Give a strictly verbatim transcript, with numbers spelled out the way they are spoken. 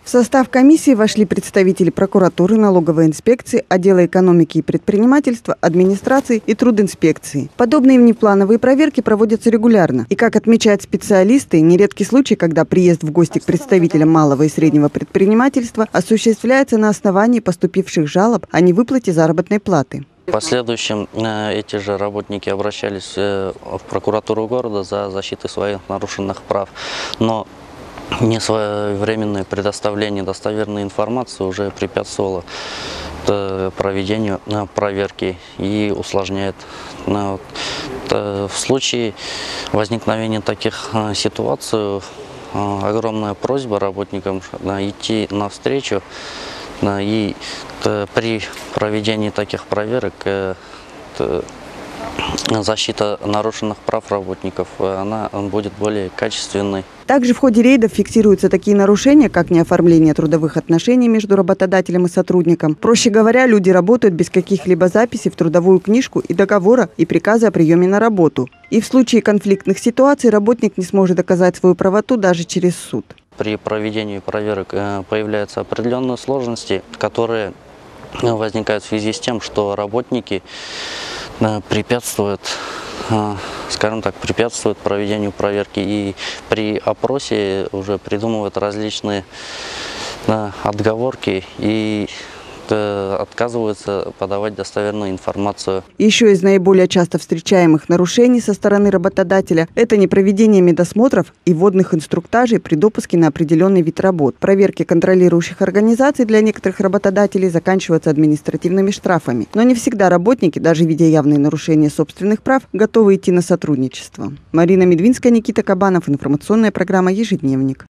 В состав комиссии вошли представители прокуратуры, налоговой инспекции, отдела экономики и предпринимательства, администрации и трудинспекции. Подобные внеплановые проверки проводятся регулярно. И, как отмечают специалисты, нередки случаи, когда приезд в гости к представителям малого и среднего предпринимательства осуществляется на основании поступивших жалоб о невыплате заработной платы. В последующем эти же работники обращались в прокуратуру города за защитой своих нарушенных прав, но несвоевременное предоставление достоверной информации уже препятствовало проведению проверки и усложняет. В случае возникновения таких ситуаций огромная просьба работникам идти навстречу, и при проведении таких проверок защита нарушенных прав работников она будет более качественной. Также в ходе рейдов фиксируются такие нарушения, как неоформление трудовых отношений между работодателем и сотрудником. Проще говоря, люди работают без каких-либо записей в трудовую книжку и договора и приказа о приеме на работу. И в случае конфликтных ситуаций работник не сможет доказать свою правоту даже через суд. При проведении проверок появляются определенные сложности, которые возникают в связи с тем, что работники препятствуют, скажем так, препятствуют проведению проверки и при опросе уже придумывают различные отговорки и отказываются подавать достоверную информацию. Еще из наиболее часто встречаемых нарушений со стороны работодателя – это непроведение медосмотров и вводных инструктажей при допуске на определенный вид работ. Проверки контролирующих организаций для некоторых работодателей заканчиваются административными штрафами. Но не всегда работники, даже видя явные нарушения собственных прав, готовы идти на сотрудничество. Марина Медвинская, Никита Кабанов. Информационная программа «Ежедневник».